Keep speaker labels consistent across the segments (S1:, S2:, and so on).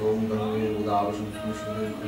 S1: ओम गंगे उदावसं सुष्णुते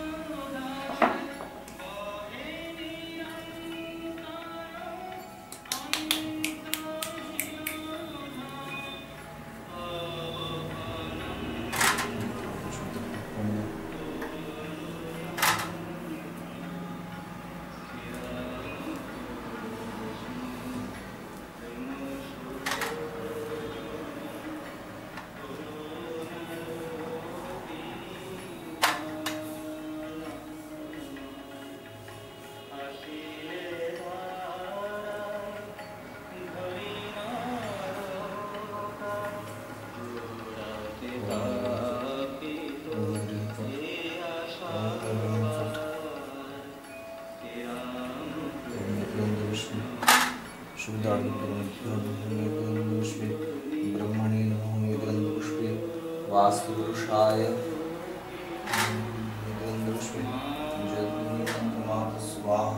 S1: ब्रह्मणे नमो गंधपुष्पे वास्तुपुरुषाय गंधपुष्पे जगन्नाथ स्वाहा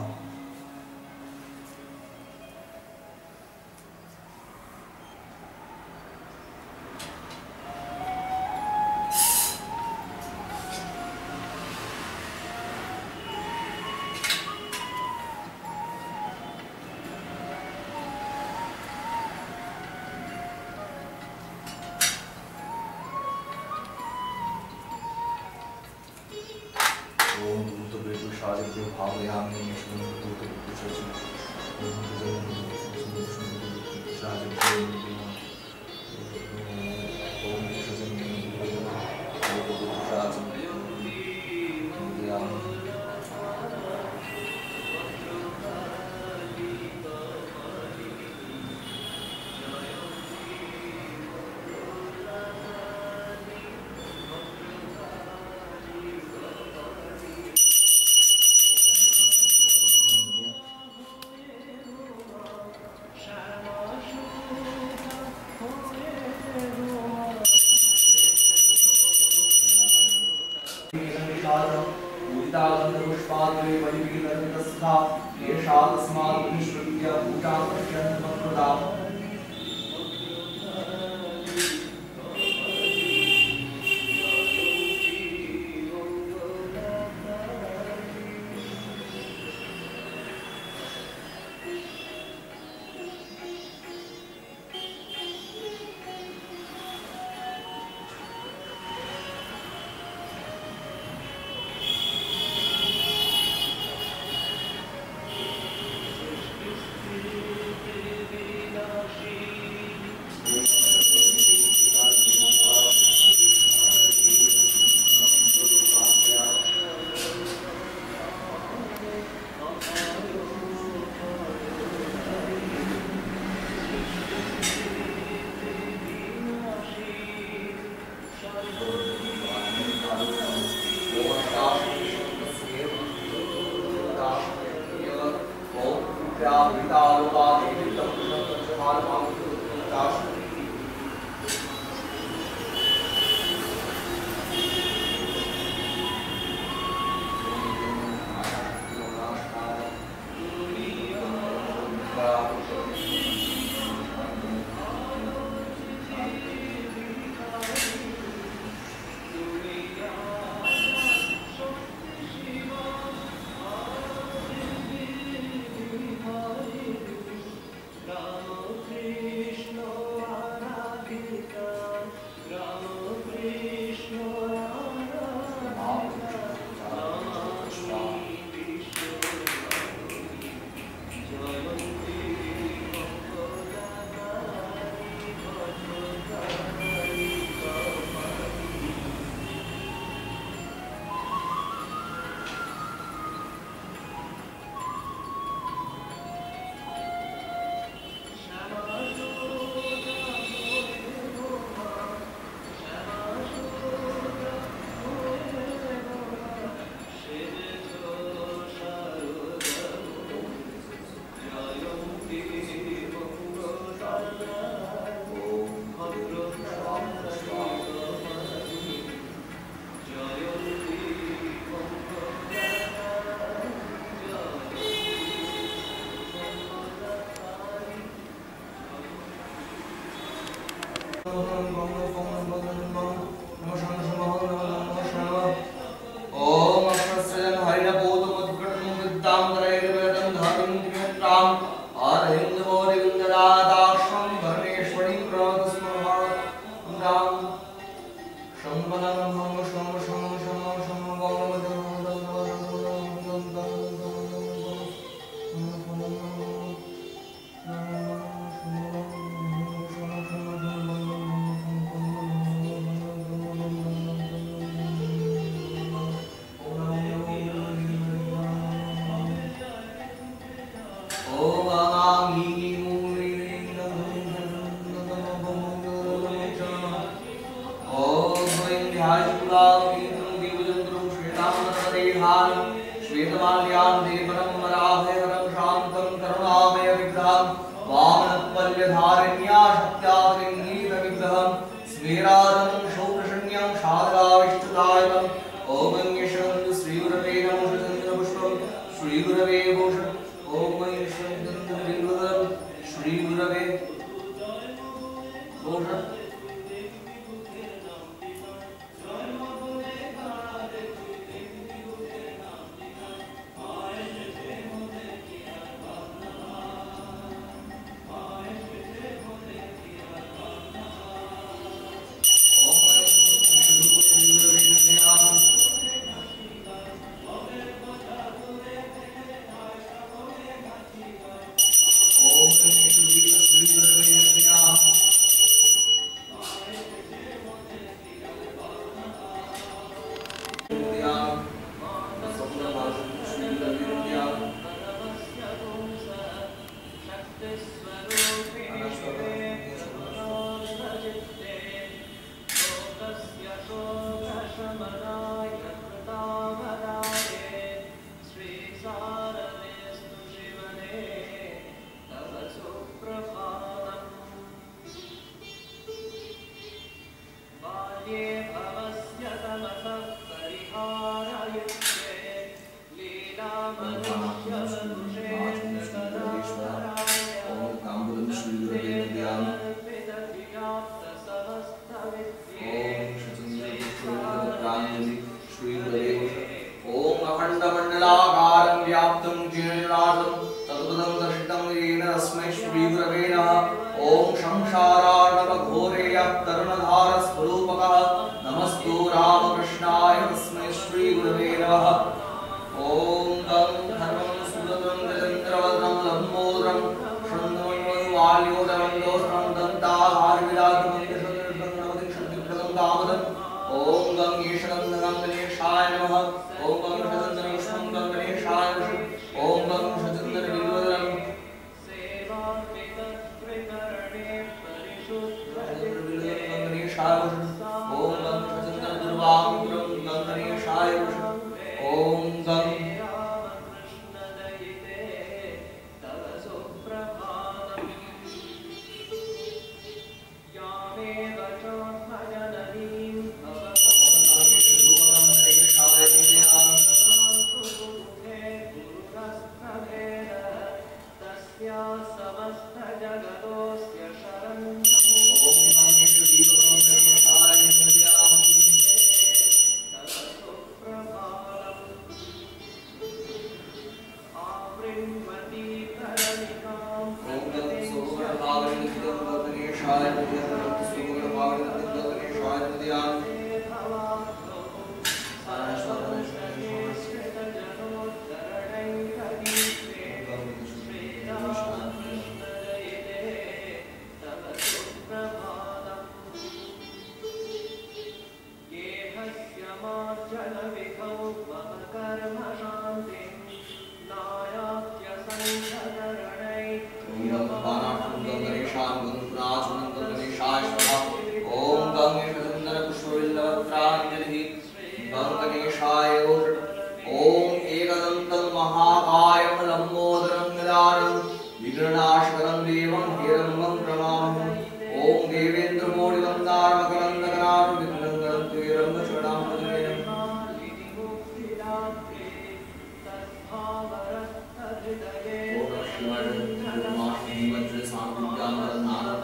S1: ओम अक्षरस्यजन हरिणपोतमुद्गटं विद्यां त्रयैर्वेदं धातुं त्रिनेत्रां आरहिन्दवोरिविन्ददाताक्ष्मं भरणेश्वरीं प्रणतस्मरां शम्भनं शं शं शं शं Shiva, Shiva, Shiva, Shiva,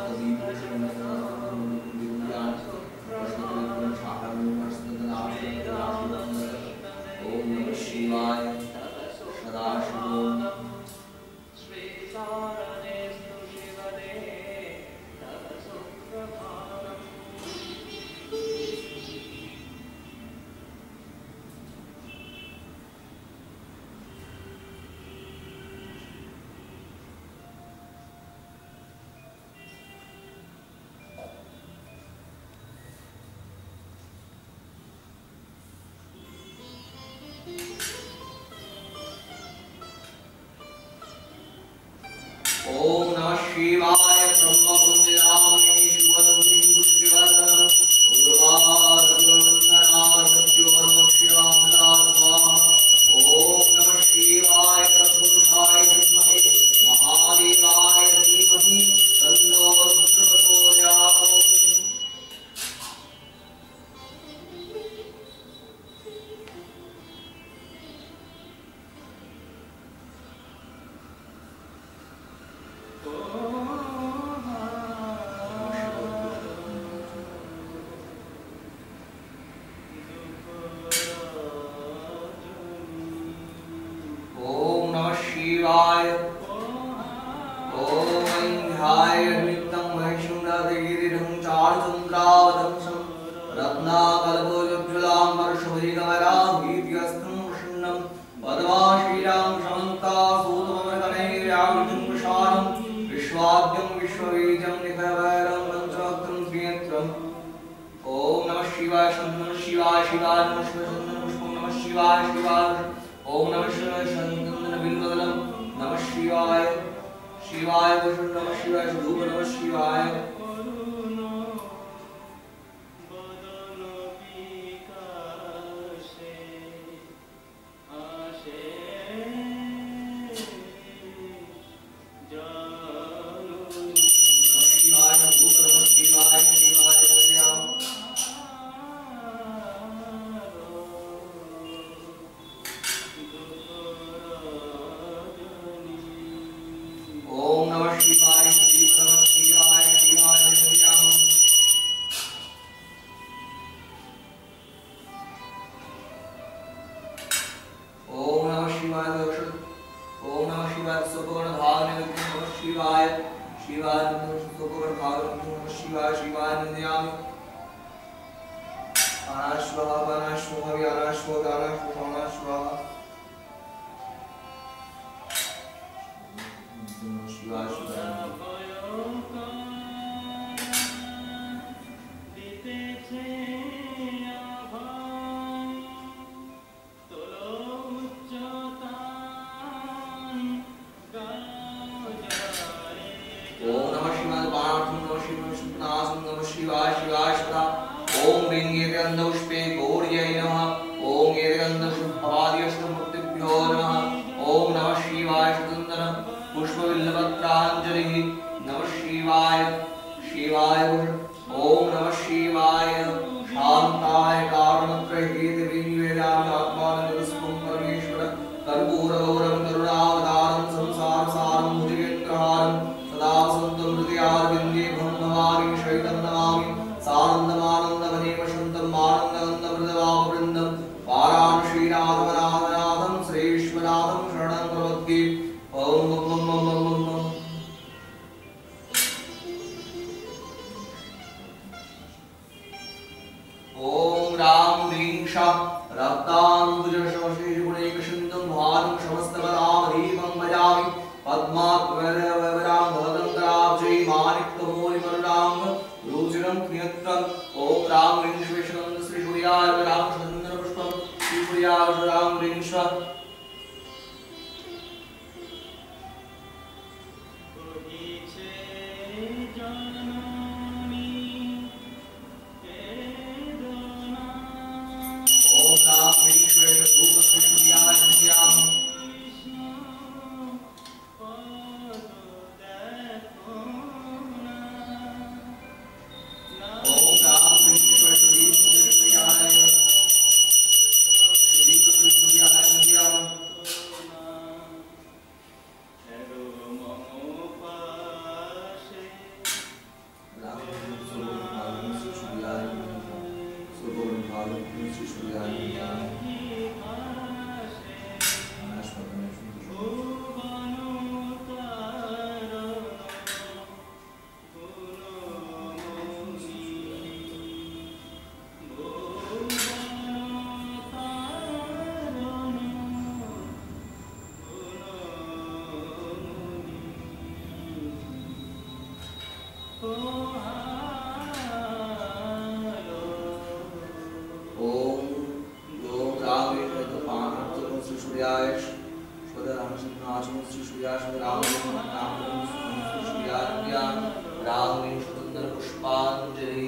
S1: ओम नमः शिवाय ब्रह्मपुंजरामि शिवदं पुष्टिवर्धनम् उग्रवारुणवन्दनाय सत्योर्मोक्षिवामृता स्वाहा। ओम नमः शिवाय तत्पुरुषाय विद्महे महादेवाय धीमहि तन्नो प्रचोदयात्।
S2: सूर्याय स्वदराम सिंहासन श्री सूर्यासन राम
S1: रामलिंग सुंदर पुष्पांजलि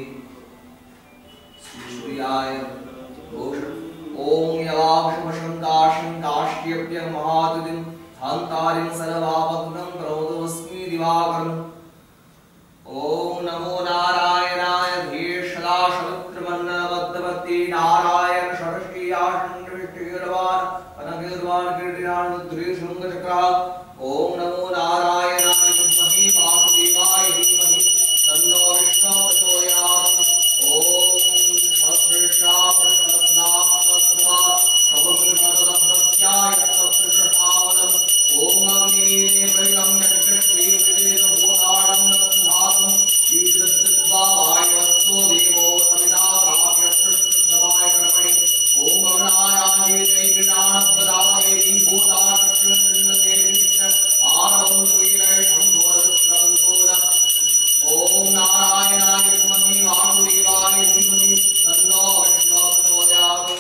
S1: सूर्याय घोष ओम यवाक्षमशंकाशंकाश्यप्य महातुदिं हंतारिं सर्वापदं प्रमोदस्मि दिवाकरम् ओम नमो नारायणाय धीशला समुद्रमन्नवद्वती नारायण षष्ठी आशंकृष्टिर्वाण अनगिर्वाण कीर्तिनान द्विशृंगचक्रा ओम नमो नारायणाय विद्महे वासुदेवाय धीमहि तन्नो विष्णुः प्रचोदयात् ओम सहस्रशा प्रशस्नास्त्रमा समग्रशतप्रत्याय तत्प्रशावलम् ओम अग्निवीर्ये प्रयुक्तं यज्ञश्रीवेदेन होतारं नन्धातुं ईश्वरत्वाय वस्तो देवो सविता प्राप्य सृष्टसमाय कर्मणि ओम अग्नायान्विते ज्ञानप्रदायेति भूताशक्तिर्नन्देति आरवन्तुवीरय शम्भोरस्रवन्तोन ओम नारायणाय विद्महे वासुदेवाय धीमहि तन्नो विष्णुः प्रचोदयात्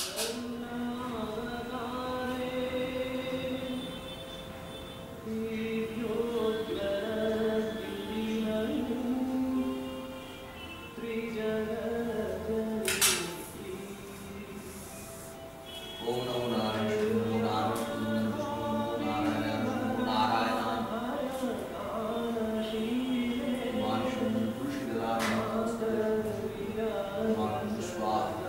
S1: ओम नमो नारायण नमो नारायण नमो नारायण नमो नारायण मानशं पुरुषिदराय मान स्वाहा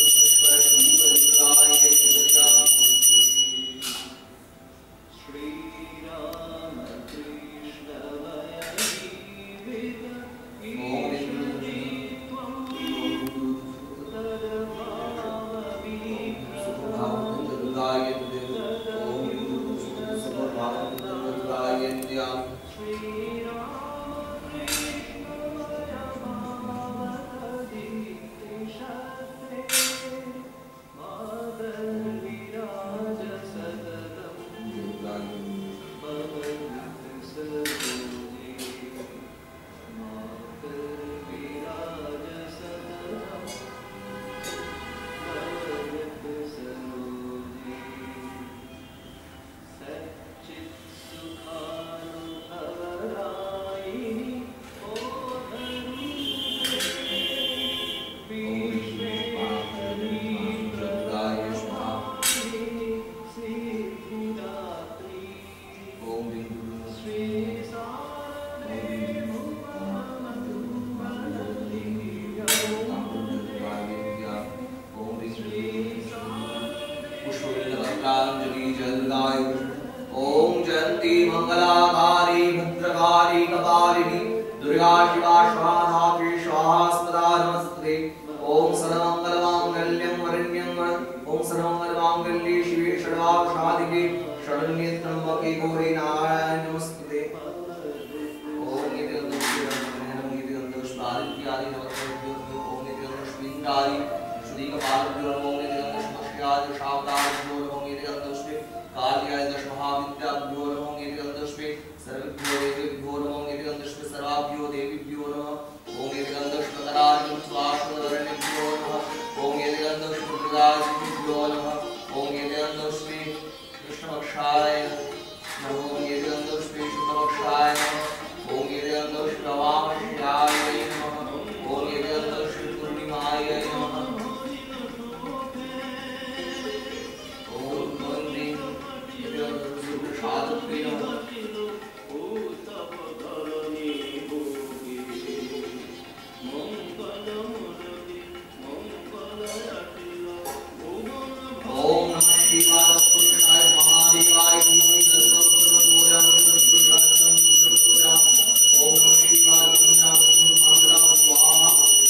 S2: Shri
S1: पुष्पांजलि जलदाय ओम जयंती मंगलाकारी भद्रकारी कपालिनी दुर्गा शिवा स्वाहा स्वाहा सदा नमस्ते ओम सर्वमंगल मांगल्यं वरण्यं ओम सर्वमंगल मांगल्ये शिवे सर्वार्थसाधिके शरण्ये त्र्यंबके गौरी नारायण नमस्ते ओम नित्यगंधपुष्पादित्यादि नवग्रहों ओम नित्यगंधपुष्पिंगादि श्री कपालभ्यो ओम नित्यगंधपुष्पादि शावदाभ्यो ओम नित्यगंधपुष्पे काल्याय दशमहाविद्याभ्यो ओम नित्यगंधपुष्पे सर्वभ्यो देवेभ्यो ओम नित्यगंधपुष्पे सर्वाभ्यो देवीभ्यो नमः ओम नित्यगंधपुष्पकरार्यं स्वाश्वतवर्णेभ्यो नमः ओम नित्यगंधपुष्पप्रदायभ्यो नमः ओम नित्यगंधपुष्पे कृष्णपक्षाय नमः ओम नित्यगंधपुष्पे शुक्लपक्षाय नमः ओम नित्यगंधपुष्पे वामश्याय नमः ओम नित्यगंधपुष्पे पूर्णिमाय नमः ओम वंदे नित्यगंधपुष्पे साधुभ्ये नमः ओम नमः शिवाय पुरुषाय महादेवाय धीमहि तन्नो प्रचोदयात् ओम नमः शिवाय पुरुषाय स्वाहा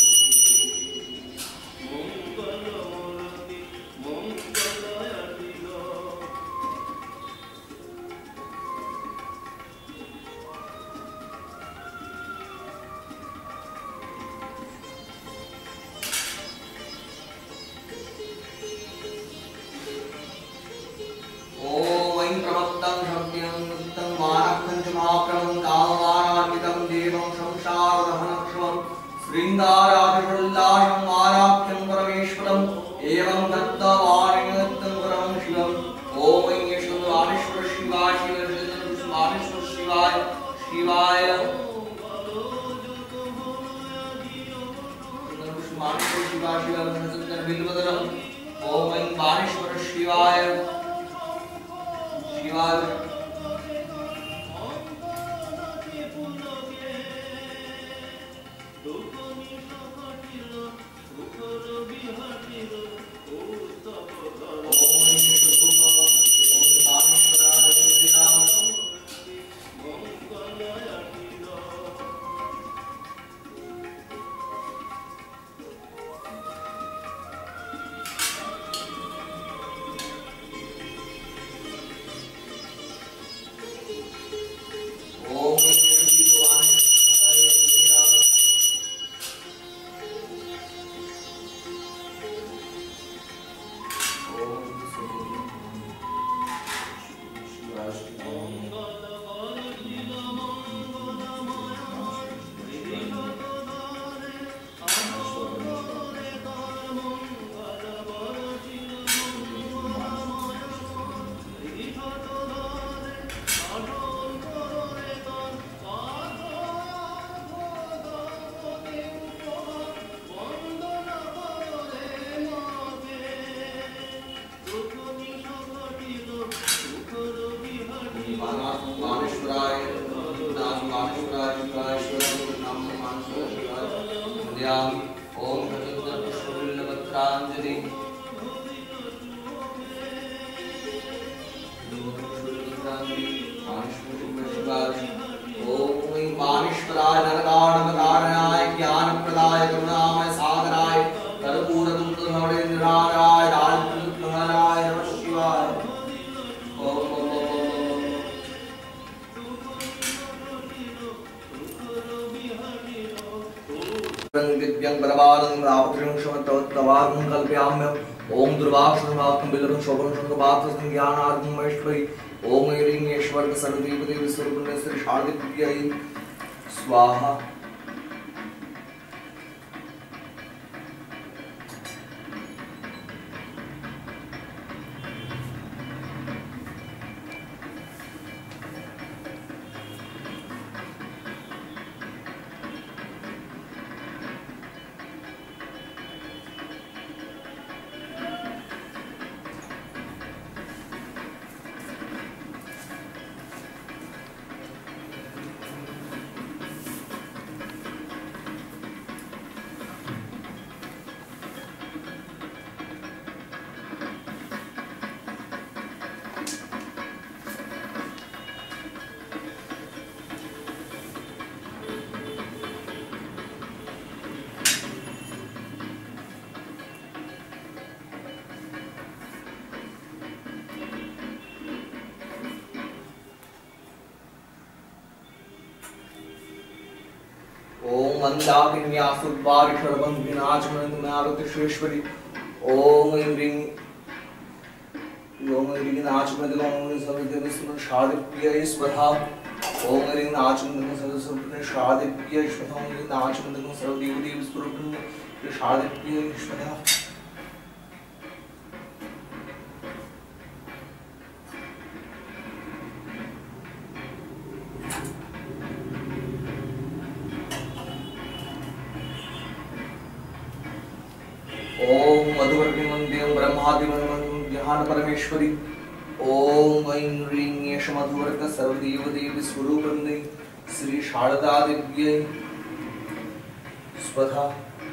S1: श्रृंगाराभिषुल्लाशं आराध्यं परमेश्वरम् एवं दत्तवारिणत्तं परमं शिवम् ओम ऐश्वर्येश्वर शिवाय शिवेश्वर शिवाय शिवाय मानेश्वर शिवाय शिवाय बिल्वदलम् ओम ऐं बाणेश्वर शिवाय शिवाय ओम दुर्वाक्षरमात्म बिलरं शोभनं शंखपात्रं ज्ञानार्घं महेश्वरी ओम ऐरिंगेश्वर सर्वदेवते विश्वरूपिण्य शारदिप्यै स्वाहा मंदाकिन्यासुद्वारिषर्वन्विनाचमनन्तमारुतिश्वेश्वरि ओम ऐं ह्रीं ओम ह्रीं नाचमन्दगमनसमितिस्मृशादिप्रियै स्वधा ओम ह्रीं नाचमन्दगमनसमितिस्मृशादिप्रियै स्वधा ओम ह्रीं नाचमन्दगमनसमितिस्मृशादिप्रियै स्वधा ओम मधुवर्तिमन्दिरं ब्रह्मादिमन्दिरं ध्यान परमेश्वरी ओम ऐं ह्रीं एष मधुवर्ग सर्वदेवदेवी स्वरूपन्दै श्री शारदा दिव्यै स्वधा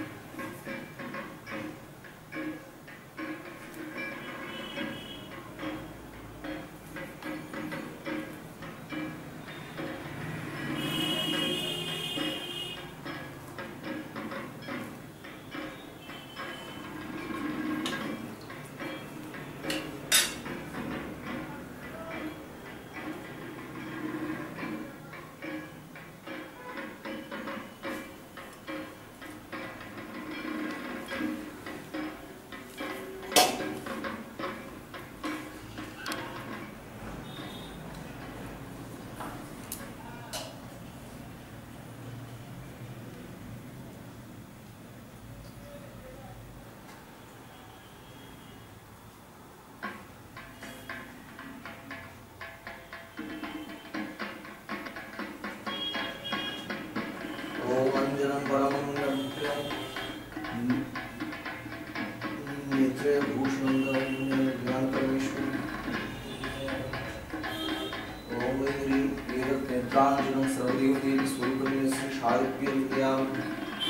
S1: अंजनं परमं नेत्रे भूषणं ज्ञान परमेश्वरी ओम ऐं ह्रीं एतन्नेत्राञ्जनं सर्वदेवदेवी स्वरूपं श्री शारदायै विद्यामि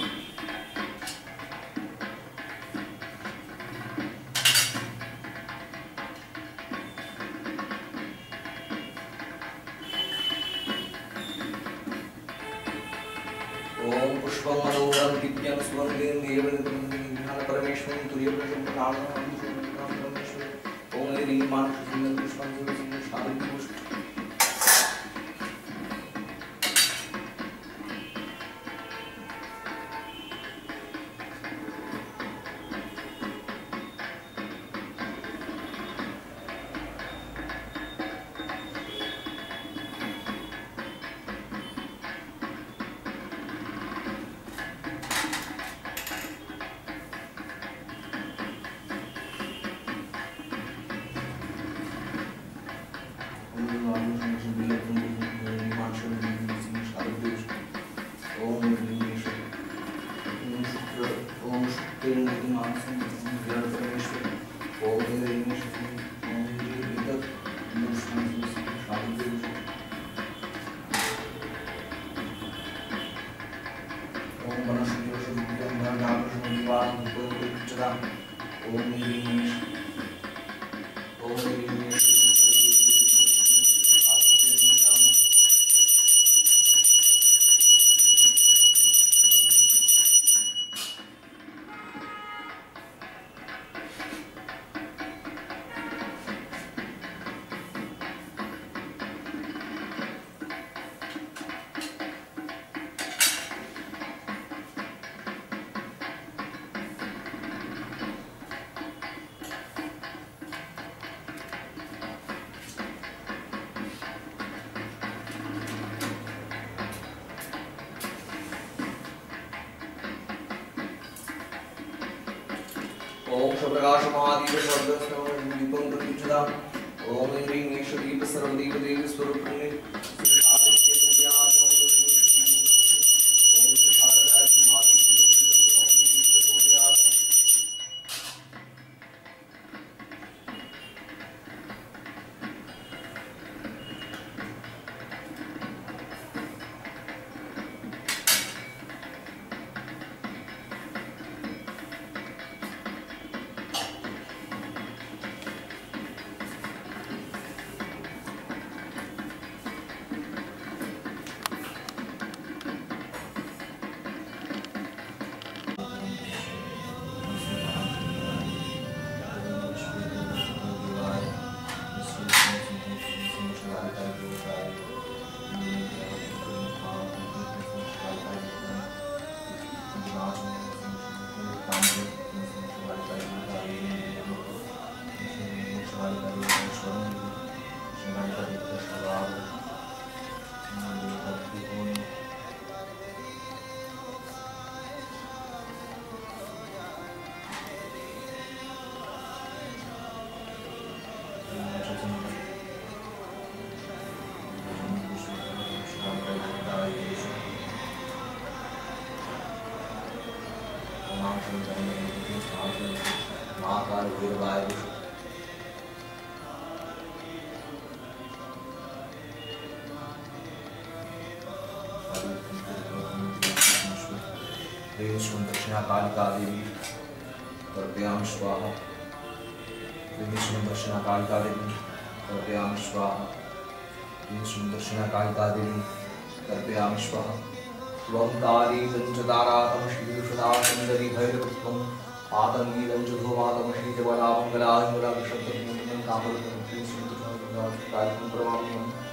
S1: ओम पुष्पं मनोहरं दिव्यं सुगन्धिं देवनिर्मलं परमेश्वरं तुर्यप्रशं नामं परमेश्वरं ओम ऐं ह्रीं मानसं पुष्पं शारदायै ओम प्रकाश महादीप सर्वस्वं दीपं प्रज्वला ओम ह्रीं ईश दीप सर्वदेव देवी स्वरूपिणी आदित्य विद्यां ओम शारदा त्रिविष्णु दक्षिणा कालिका देवी तर्पयामि स्वाहा त्रिविष्णु दक्षिणा कालिका देवी तर्पयामि स्वाहा त्रिविष्णु दक्षिणा कालिका देवी तर्पयामि स्वाहा त्वंकारी पंचतारातम श्रीरुषदा सुंदरी भैरवत्वं आतंकी दंशधोमातम श्रीजवला मंगलांगला विशब्दं कामरुतं त्रिविष्णु दक्षिणा कालिका प्रमाणं